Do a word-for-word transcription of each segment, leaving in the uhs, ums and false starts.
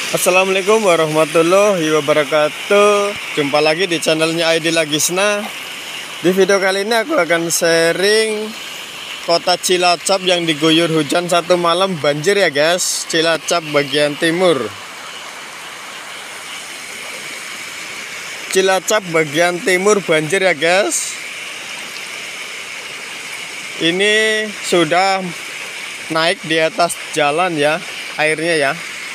Assalamualaikum warahmatullahi wabarakatuh. Jumpa lagi di channelnya Aidil Lagisna. Di video kali ini aku akan sharing kota Cilacap yang diguyur hujan satu malam banjir ya guys. Cilacap bagian timur. Cilacap bagian timur banjir ya guys. Ini sudah naik di atas jalan ya airnya ya.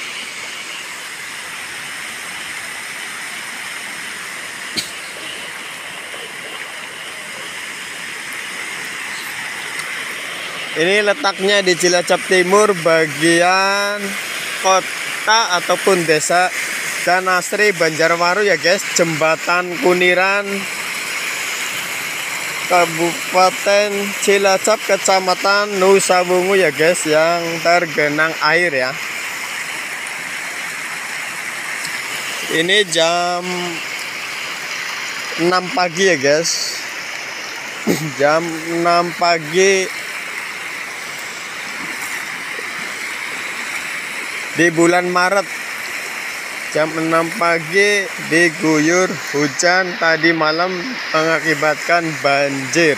Ini letaknya di Cilacap Timur bagian kota ataupun desa Danasri Banjarwaru ya guys. Jembatan Kuniran Kabupaten Cilacap Kecamatan Nusa Wungu ya guys, yang tergenang air ya. Ini jam enam pagi ya guys. Jam enam pagi di bulan Maret, jam enam pagi diguyur hujan tadi malam mengakibatkan banjir.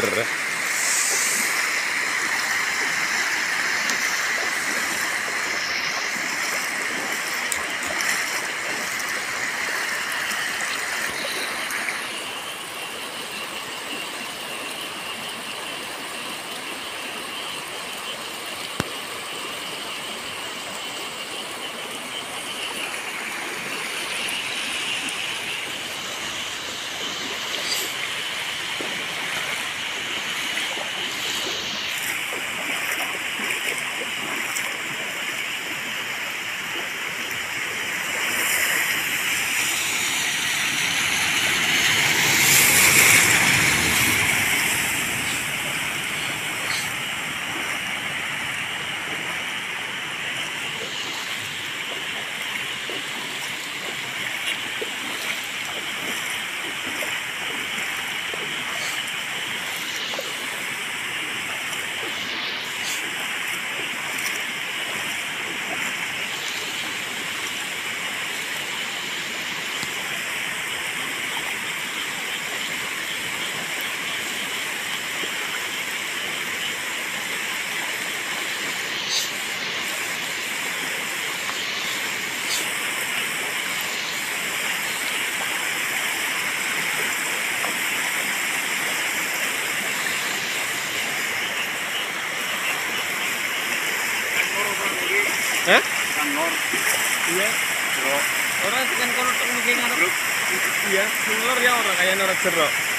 Hah? Kanor. Iya. Bro. Orang kan kono tok mungkin ngarep. Bro. Iya, ngelor ya orang kayak norek jeruk.